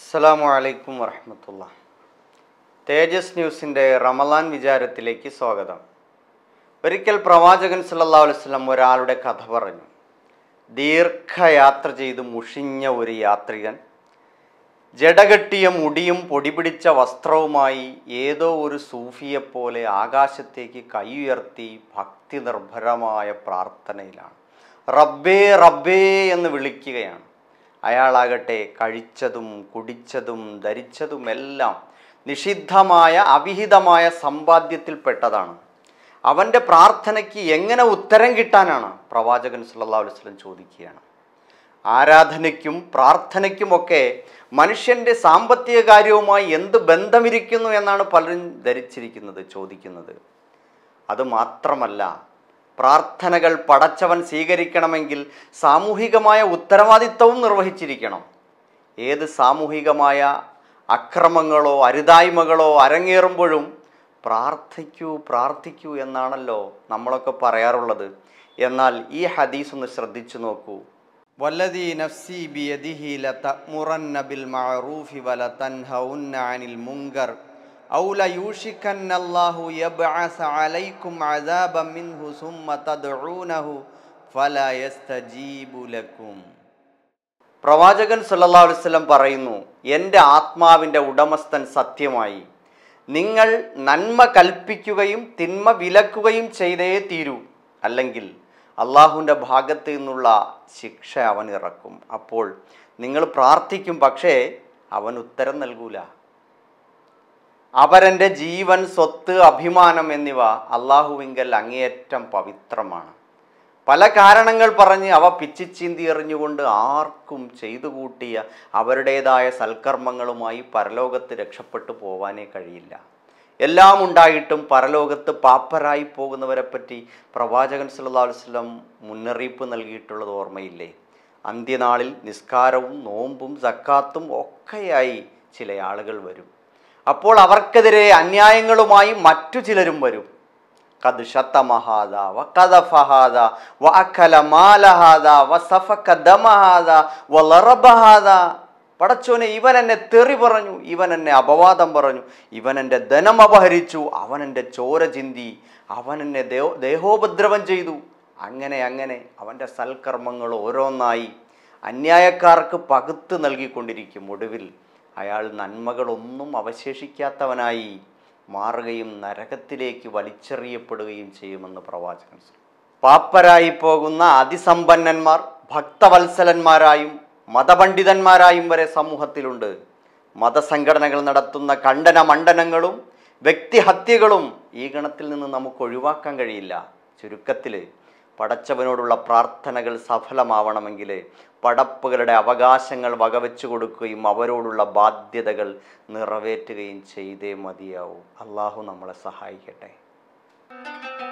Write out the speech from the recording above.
അസ്സലാമു അലൈക്കും വറഹ്മത്തുള്ളാ. തേജസ് ന്യൂസിൻ്റെ റമളാൻ വിചാരത്തിലേക്ക് സ്വാഗതം. ഒരിക്കൽ പ്രവാചകൻ സല്ലല്ലാഹു അലൈഹി വസല്ലം ഒരാളുടെ കഥ പറഞ്ഞു. ദീർഘയാത്ര ചെയ്ത് മുഷിഞ്ഞ ഒരു യാത്രികൻ ജടകെട്ടിയ മുടിയും പൊടിപിടിച്ച വസ്ത്രവുമായി ഏതോ ഒരു സൂഫിയെപ്പോലെ ആകാശത്തേക്ക് കൈയുയർത്തി ഭക്തി നിർഭരമായ പ്രാർത്ഥനയിലാണ്. റബ്ബേ റബ്ബേ എന്ന് വിളിക്കുകയാണ്. അയാളാകട്ടെ കഴിച്ചതും കുടിച്ചതും ധരിച്ചതുമെല്ലാം നിഷിദ്ധമായ അവിഹിതമായ സമ്പാദ്യത്തിൽപ്പെട്ടതാണ്. അവൻ്റെ പ്രാർത്ഥനയ്ക്ക് എങ്ങനെ ഉത്തരം കിട്ടാനാണ്? പ്രവാചകൻ സല്ലല്ലാഹു അലൈഹി വസല്ലം ചോദിക്കുകയാണ്. ആരാധനയ്ക്കും പ്രാർത്ഥനയ്ക്കുമൊക്കെ മനുഷ്യൻ്റെ സാമ്പത്തിക കാര്യവുമായി എന്ത് ബന്ധമിരിക്കുന്നു എന്നാണ് പലരും ചോദിക്കുന്നത്. അതുമാത്രമല്ല, പ്രാർത്ഥനകൾ പടച്ചവൻ സ്വീകരിക്കണമെങ്കിൽ സാമൂഹികമായ ഉത്തരവാദിത്വവും നിർവഹിച്ചിരിക്കണം. ഏത് സാമൂഹികമായ അക്രമങ്ങളോ അരുതായ്മകളോ അരങ്ങേറുമ്പോഴും പ്രാർത്ഥിക്കൂ എന്നാണല്ലോ നമ്മളൊക്കെ പറയാറുള്ളത്. എന്നാൽ ഈ ഹദീസ് ഒന്ന് ശ്രദ്ധിച്ചു നോക്കൂ. വല്ലദീ നഫ്സി ബിയദിഹി ലതഅ്മുറന്ന ബിൽ മഅറൂഫി വലതൻഹൗന്ന അനിൽ മുൻകർ ഔ ലയൂഷിക്കന്നല്ലാഹു യബ്അസ അലൈക്കും അദാബൻ മിൻഹു സുമ്മ തദ്ഊനഹു ഫലാ യസ്തജീബു ലക്കും. പ്രവാചകൻ സല്ലല്ലാഹു അലൈഹി വസല്ലം പറയുന്നു, എൻ്റെ ആത്മാവിൻ്റെ ഉടമസ്ഥൻ സത്യമായി, നിങ്ങൾ നന്മ കൽപ്പിക്കുകയും തിന്മ വിലക്കുകയും ചെയ്തേ തീരൂ, അല്ലെങ്കിൽ അള്ളാഹുവിൻ്റെ ഭാഗത്ത് നിന്നുള്ള ശിക്ഷ അവൻ ഇറക്കും. അപ്പോൾ നിങ്ങൾ പ്രാർത്ഥിക്കും, പക്ഷേ അവൻ ഉത്തരം നൽകൂല. അവരെൻ്റെ ജീവൻ, സ്വത്ത്, അഭിമാനം എന്നിവ അള്ളാഹുവിങ്കൽ അങ്ങേയറ്റം പവിത്രമാണ്. പല കാരണങ്ങൾ പറഞ്ഞ് അവ പിച്ചിച്ചീന്തി എറിഞ്ഞുകൊണ്ട് ആർക്കും ചെയ്തു കൂട്ടിയ അവരുടേതായ സൽക്കർമ്മങ്ങളുമായി പരലോകത്ത് രക്ഷപ്പെട്ടു പോവാനേ കഴിയില്ല. എല്ലാം ഉണ്ടായിട്ടും പരലോകത്ത് പാപ്പരായി പോകുന്നവരെ പറ്റി പ്രവാചകൻ സല്ലല്ലാഹു അലൈഹി വസല്ലം മുന്നറിയിപ്പ് നൽകിയിട്ടുള്ളത് ഓർമ്മയില്ലേ? അന്ത്യനാളിൽ നിസ്കാരവും നോമ്പും സക്കാത്തും ഒക്കെയായി ചില ആളുകൾ വരും. അപ്പോൾ അവർക്കെതിരെ അന്യായങ്ങളുമായി മറ്റു ചിലരും വരും. ഖദ് ശതമഹാദ വഖദഫഹാദ വഅകല മാലഹാദ വസഫക ദമഹാദ വളറബഹാദ. പടച്ചോനെ, ഇവൻ എന്നെ തെറി പറഞ്ഞു, ഇവൻ എന്നെ അപവാദം പറഞ്ഞു, ഇവൻ എൻ്റെ ധനം അപഹരിച്ചു, അവൻ എൻ്റെ ചോര ചിന്തി, അവൻ എന്നെ ദേഹോപദ്രവം ചെയ്തു. അങ്ങനെ അവൻ്റെ സൽക്കർമ്മങ്ങൾ ഓരോന്നായി അന്യായക്കാർക്ക് പകുത്ത് നൽകിക്കൊണ്ടിരിക്കും. ഒടുവിൽ അയാൾ നന്മകളൊന്നും അവശേഷിക്കാത്തവനായി മാറുകയും നരകത്തിലേക്ക് വലിച്ചെറിയപ്പെടുകയും ചെയ്യുമെന്ന് പ്രവാചകൻ. പാപ്പരായി പോകുന്ന അതിസമ്പന്നന്മാർ ഭക്തവത്സലന്മാരായും മതപണ്ഡിതന്മാരായും വരെ സമൂഹത്തിലുണ്ട്. മതസംഘടനകൾ നടത്തുന്ന ഖണ്ഡന മണ്ഡനങ്ങളും വ്യക്തിഹത്യകളും ഈ ഗണത്തിൽ നിന്ന് നമുക്ക് ഒഴിവാക്കാൻ കഴിയില്ല. ചുരുക്കത്തിൽ, പടച്ചവനോടുള്ള പ്രാർത്ഥനകൾ സഫലമാവണമെങ്കിൽ പടപ്പുകളുടെ അവകാശങ്ങൾ വകവെച്ചു കൊടുക്കുകയും അവരോടുള്ള ബാധ്യതകൾ നിറവേറ്റുകയും ചെയ്തേ മതിയാവൂ. അള്ളാഹു നമ്മളെ സഹായിക്കട്ടെ.